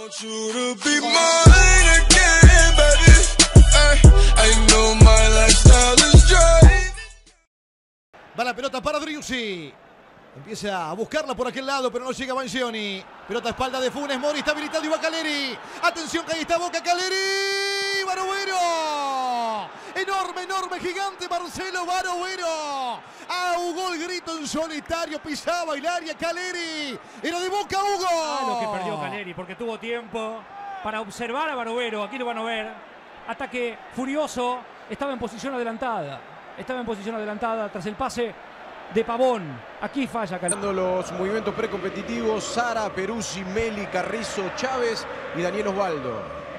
Va la pelota para Driussi. Empieza a buscarla por aquel lado, pero no llega Mangioni. Pelota a espalda de Funes Mori, está habilitado y va Caleri. Atención que ahí está Boca, Caleri. Barovero. Enorme, enorme, gigante Marcelo Barovero. Ahogó el grito en solitario, pisaba el área Caleri. Era de Boca, Hugo. Lo que perdió Caleri, porque tuvo tiempo para observar a Barovero. Aquí lo van a ver. Ataque furioso. Estaba en posición adelantada. Tras el pase de Pavón. Aquí falla Caleri. Los movimientos precompetitivos: Sara, Peruzzi, Meli, Carrizo, Chávez y Daniel Osvaldo.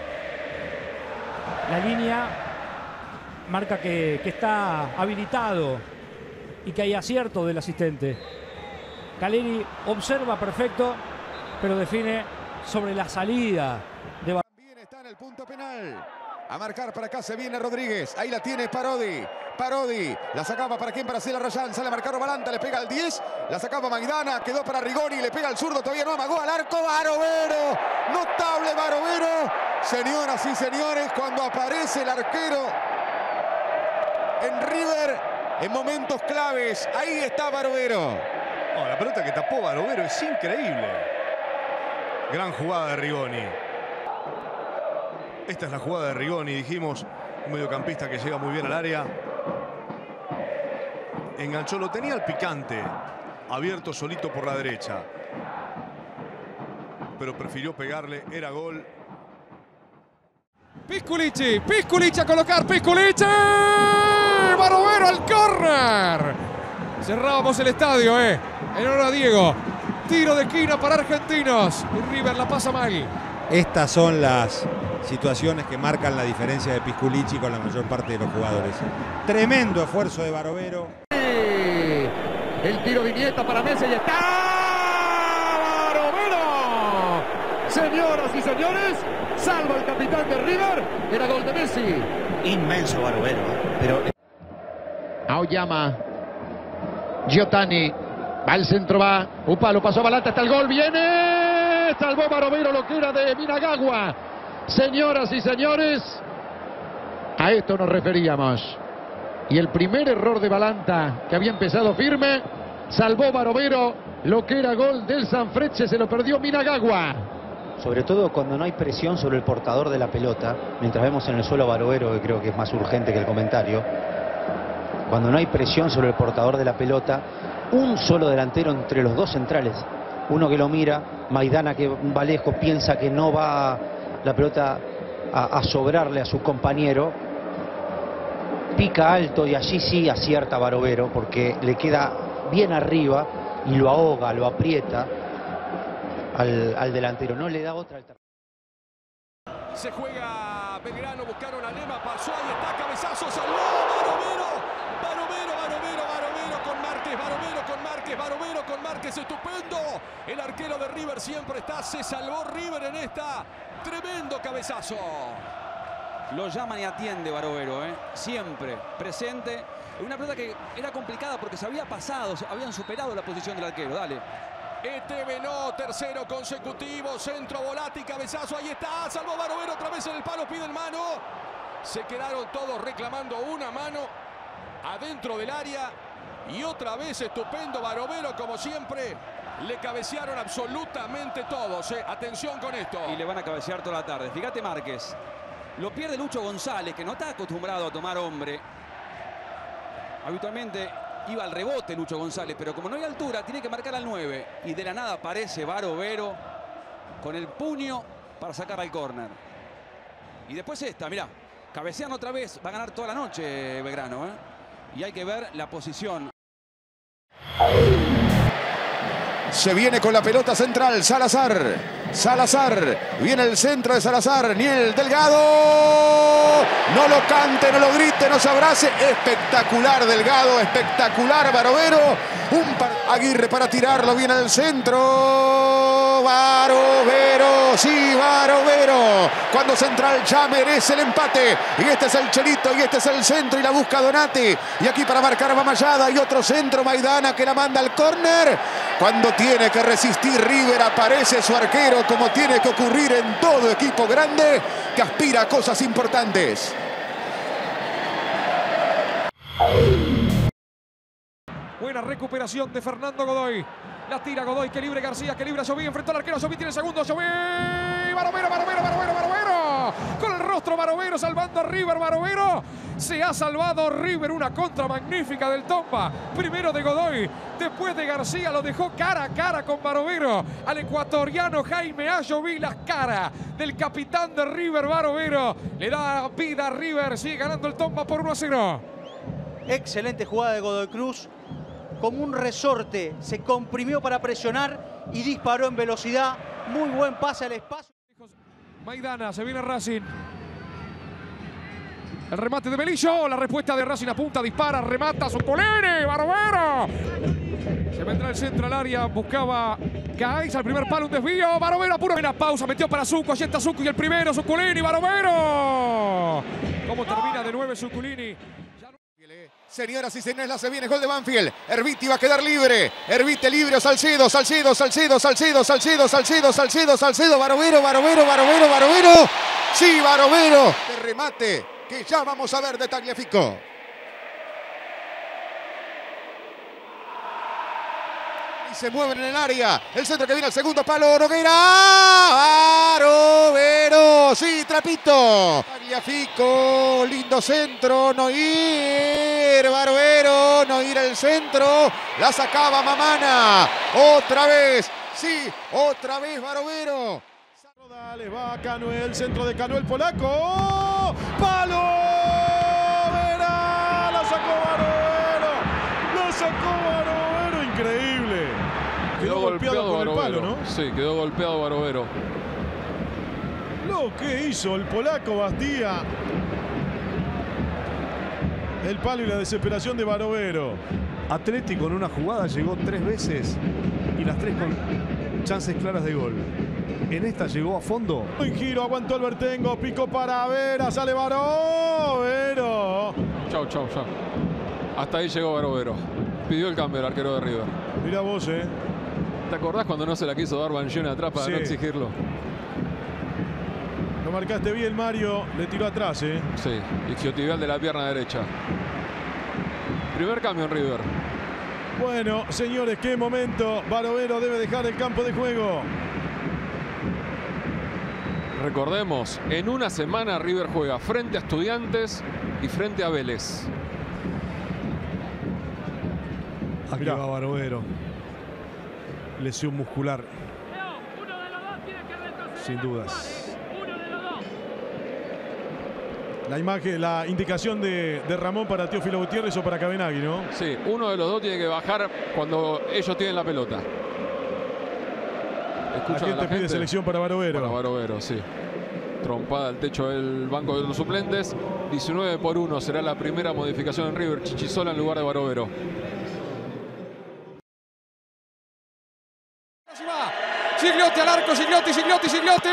La línea marca que está habilitado y que hay acierto del asistente. Caleri observa perfecto, pero define sobre la salida de Barovero. También está en el punto penal. A marcar para acá se viene Rodríguez. Ahí la tiene Parodi. Parodi. La sacaba para quién, para Cela Rayán. Sale a marcar Balanta, le pega al 10. La sacaba Maidana. Quedó para Rigoni. Le pega al zurdo. Todavía no amagó al arco. Barovero. Notable Barovero. Señoras y señores, cuando aparece el arquero en River en momentos claves. Ahí está Barovero. Oh, la pelota que tapó Barovero es increíble. Gran jugada de Rigoni. Esta es la jugada de Rigoni, dijimos, un mediocampista que llega muy bien al área. Enganchó, lo tenía el picante, abierto solito por la derecha. Pero prefirió pegarle, era gol. Pisculici a colocar, Pisculici. Barovero al córner. Cerrábamos el estadio, En honor a Diego. Tiro de esquina para Argentinos. Y River la pasa mal. Estas son las situaciones que marcan la diferencia de Pisculici con la mayor parte de los jugadores. Tremendo esfuerzo de Barovero. El tiro de Iniesta para Messi y está Barovero. Señoras y señores, salva el capitán de River. Era gol de Messi. Inmenso Barovero, pero... Aoyama. Giotani. Va al centro, va. Un palo, pasó Balanta, hasta el gol. Viene. Salvó Barovero, lo que era de Minagagua. Señoras y señores, a esto nos referíamos. Y el primer error de Balanta, que había empezado firme, salvó Barovero, lo que era gol del Sanfrecce, se lo perdió Minagagua. Sobre todo cuando no hay presión sobre el portador de la pelota, mientras vemos en el suelo a Barovero, que creo que es más urgente que el comentario. Cuando no hay presión sobre el portador de la pelota, un solo delantero entre los dos centrales. Uno que lo mira, Maidana que va lejos, piensa que no va la pelota a sobrarle a su compañero. Pica alto y allí sí acierta Barovero porque le queda bien arriba y lo ahoga, lo aprieta al delantero. No le da otra alternativa. Se juega Belgrano, buscaron a Lema, pasó, ahí está, cabezazo, salvó Barovero. Barovero con Márquez, Barovero con Márquez, estupendo. El arquero de River siempre está, se salvó River en esta. Tremendo cabezazo. Lo llaman y atiende Barovero, siempre presente. Una pelota que era complicada porque se había pasado, habían superado la posición del arquero. Dale. Etevenó, tercero consecutivo, centro, Volati, cabezazo, ahí está, salvó Barovero otra vez en el palo, piden mano. Se quedaron todos reclamando una mano adentro del área. Y otra vez estupendo Barovero, como siempre. Le cabecearon absolutamente todos. Atención con esto. Y le van a cabecear toda la tarde. Fíjate Márquez. Lo pierde Lucho González, que no está acostumbrado a tomar hombre. Habitualmente iba al rebote Lucho González, pero como no hay altura, tiene que marcar al 9. Y de la nada aparece Barovero con el puño para sacar al córner. Y después esta, mirá. Cabecean otra vez. Va a ganar toda la noche Belgrano, Y hay que ver la posición. Se viene con la pelota central Salazar. Viene el centro de Salazar. Niel Delgado. No lo cante, no lo grite, no se abrace. Espectacular Delgado, espectacular Barovero. Aguirre para tirarlo. Viene al centro. Barovero. Sí, Barovero. Cuando Central ya merece el empate. Y este es el Chelito y este es el centro. Y la busca Donati. Y aquí para marcar va Mayada. Y otro centro Maidana que la manda al córner. Cuando tiene que resistir River, aparece su arquero, como tiene que ocurrir en todo equipo grande que aspira a cosas importantes. Buena recuperación de Fernando Godoy. La tira Godoy, que libre García, que libre Joví, enfrentó al arquero, Joví tiene el segundo, Joví, Barovero, con el rostro Barovero salvando a River, Barovero, se ha salvado River, una contra magnífica del Tomba, primero de Godoy, después de García, lo dejó cara a cara con Barovero, al ecuatoriano Jaime Joví, la cara del capitán de River, Barovero, le da vida a River, sigue ganando el Tomba por 1-0. Excelente jugada de Godoy Cruz. Como un resorte, se comprimió para presionar y disparó en velocidad. Muy buen pase al espacio. Maidana, se viene Racing. El remate de Melillo, la respuesta de Racing apunta, dispara, remata, Zuculini, Barovero. Se vendrá el centro al área, buscaba Caiz al primer palo, un desvío, Barovero apuro. Buena pausa, metió para Zucu, allí está Zucu y el primero, Zuculini, Barovero. ¿Cómo termina de 9 Zuculini? Señoras y señores, la se viene gol de Banfield. Erviti va a quedar libre. Ervite libre, Salcedo, Barovero. Sí, Barovero. De remate que ya vamos a ver de Tagliafico. Y se mueven en el área. El centro que viene al segundo palo, Nogueira. Barovero. Sí, Trapito. Tagliafico, lindo centro, Noir, Barovero, Noir el centro, la sacaba Mamana, otra vez, sí, otra vez Barovero. Dale, va Canuel, centro de Canuel, polaco, palo, verá, la sacó Barovero, increíble. Quedó golpeado con el palo, ¿no? Sí, quedó golpeado Barovero. Lo que hizo el polaco Bastía. El palo y la desesperación de Barovero. Atlético en una jugada llegó 3 veces y las 3 con chances claras de gol. En esta llegó a fondo. Un giro, aguantó el Bertengo, picó para Vera, sale Barovero. Chau. Hasta ahí llegó Barovero. Pidió el cambio el arquero de River. Mirá vos, ¿Te acordás cuando no se la quiso dar Bangione atrás para no exigirlo? Lo marcaste bien, Mario. Le tiró atrás, Sí, isquiotibial de la pierna derecha. Primer cambio en River. Bueno, señores, qué momento. Barovero debe dejar el campo de juego. Recordemos, en una semana River juega frente a Estudiantes y frente a Vélez. Aquí va Barovero. Lesión muscular. Sin dudas. La imagen, la indicación de Ramón para Teófilo Gutiérrez o para Cabenagui, ¿no? Sí, uno de los dos tiene que bajar cuando ellos tienen la pelota. ¿A quién te pide selección para Barovero? Para Barovero, sí. Trompada al techo del banco de los suplentes. 19-1 será la primera modificación en River. Chichisola en lugar de Barovero. Gigliotti al arco, Gigliotti. Barovero,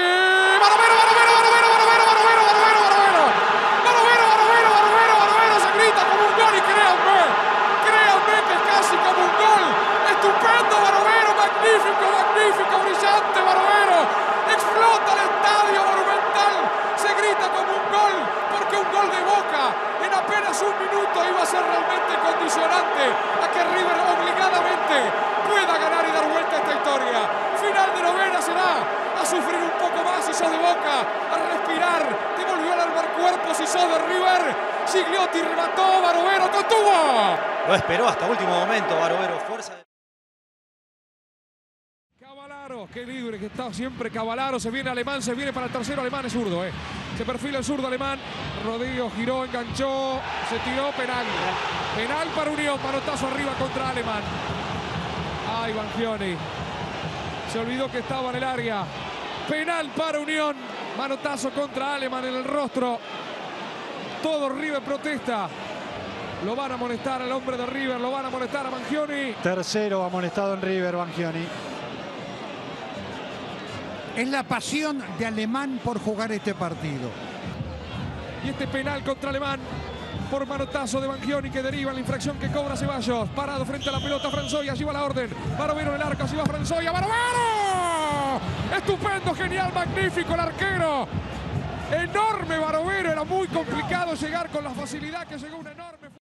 se grita como un gol y créanme que es casi como un gol. Estupendo Barovero, magnífico, brillante Barovero. Explota el estadio Monumental, se grita como un gol, porque un gol de Boca en apenas un minuto iba a ser realmente condicionante a que River obligadamente pueda ganar y dar vuelta a esta historia. Final de novena será a sufrir un poco más si sos de Boca, a respirar, te volvió al armar cuerpo si sos de River. Gigliotti remató, Barovero contuvo. Lo esperó hasta último momento, Barovero, fuerza. Cavallaro, qué libre que está siempre Cavallaro, se viene Alemán, se viene para el tercero, Alemán es zurdo, Se perfila el zurdo Alemán, Rodillo giró, enganchó, se tiró, penal para Unión, manotazo arriba contra Alemán. Ay, Bangioni, se olvidó que estaba en el área, penal para Unión, manotazo contra Alemán en el rostro. Todo River protesta. Lo van a amonestar al hombre de River, lo van a amonestar a Bangioni. Tercero amonestado en River, Bangioni. Es la pasión de Alemán por jugar este partido. Y este penal contra Alemán por manotazo de Banchioni que deriva en la infracción que cobra Ceballos. Parado frente a la pelota Franzoya, allí va la orden. Barovero en el arco, así va Franzoya. ¡Barovero! Estupendo, genial, magnífico el arquero. Enorme Barovero, era muy complicado llegar con la facilidad que llegó, una enorme...